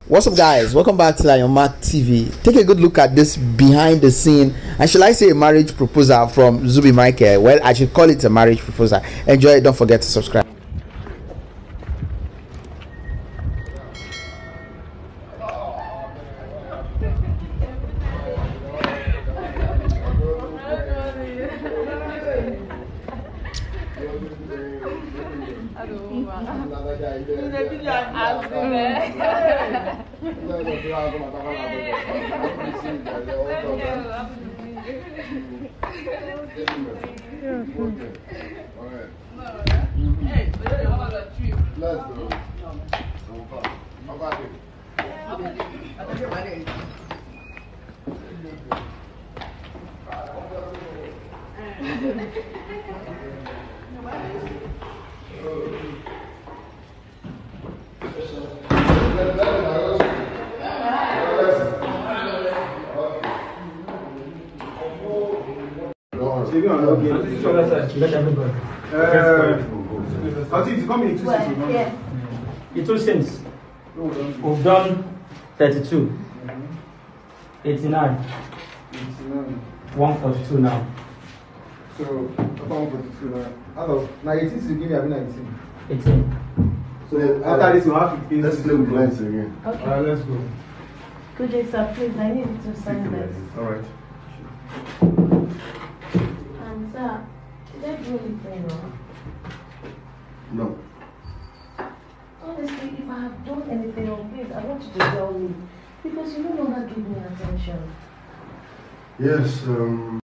What's up, guys? Welcome back to Lion Mark TV. Take a good look at this behind the scene, and shall I say a marriage proposal from To Zubby Michael? Well, I should call it a marriage proposal. Enjoy it. Don't forget to subscribe. Two cents. We've done 32. 89. 142 now. So, about 142 now. Out of 19 to give me 19. 18. So, after this, you have 15. Let's play with lines again. Okay. Alright, let's go. Good day, sir. Please, I need you to sign this. Alright. Sir, did I do anything wrong? No. Honestly, if I have done anything wrong, please, I want you to tell me. Because you no longer give me attention. Yes,